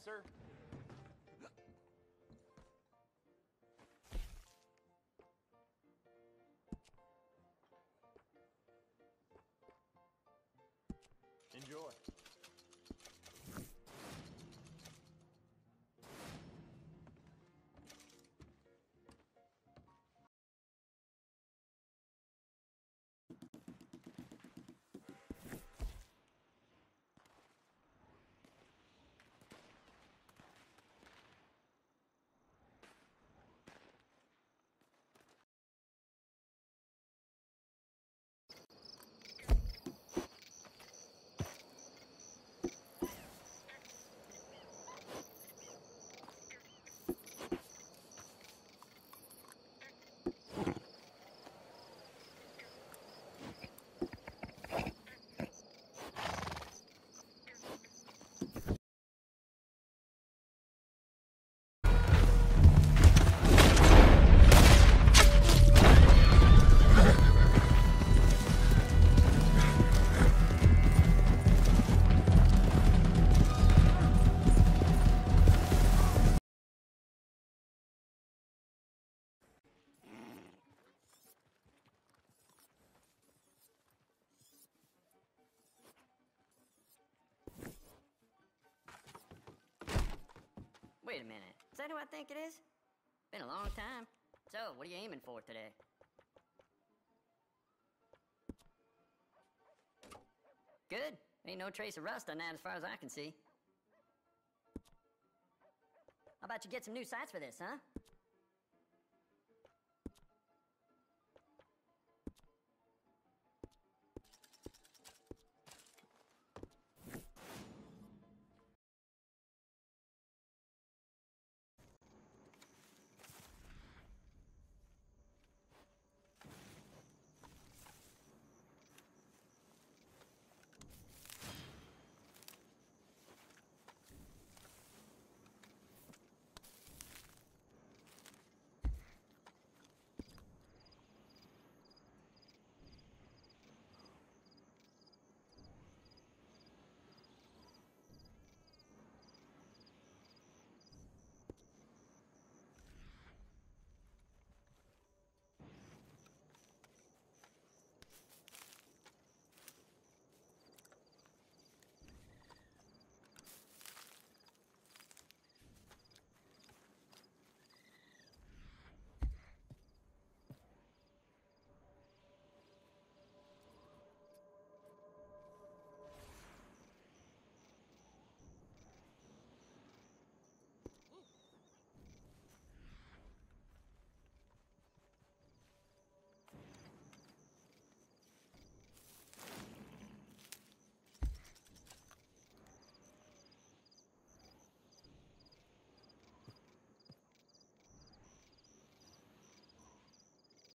sir. Enjoy. Wait a minute. Is that who I think it is? Been a long time. So, what are you aiming for today? Good. Ain't no trace of rust on that as far as I can see. How about you get some new sights for this, huh?